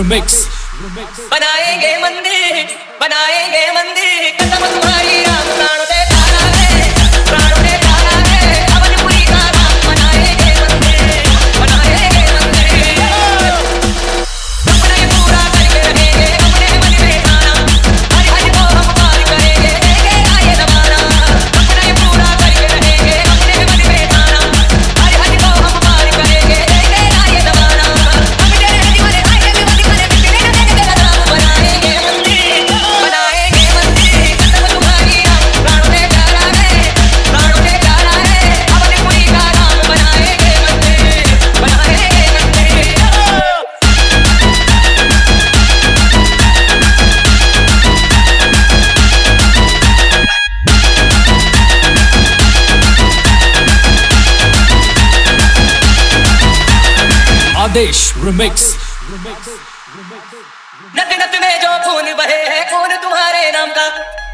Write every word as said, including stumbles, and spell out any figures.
Remix बनाएंगे मंदिर, बनाएंगे मंदिर, कसम तुम्हारी राम प्राणों से प्यारा है, प्राणों से प्यारा है, अवनपुरी का राम बनाएंगे मंदिर, बनाएंगे मंदिर, अपने पूरा करके रहेंगे, अपने मन में ठाना, हर हर को हम पार करेंगे, देंगे आए जमाना, अपने पूरा करके रहेंगे, अपने मन में ठाना, हर हर को हम पार करेंगे, देंगे आए जमाना, हम तेरे दीवाने आए भी दीवाने बिकने न देंगे तेरा नाम बनाएंगे मंदिर, बनाएंगे मंदिर, कसम तुम्हारी राम प्राणों से प्यारा है, प्राणों से प्यारा है, अवनपुरी का राम बनाएंगे मंदिर, बनाएंगे मंदिर। Adesh Remix नद नद में जो खून बहे है खून तुम्हारे नाम का,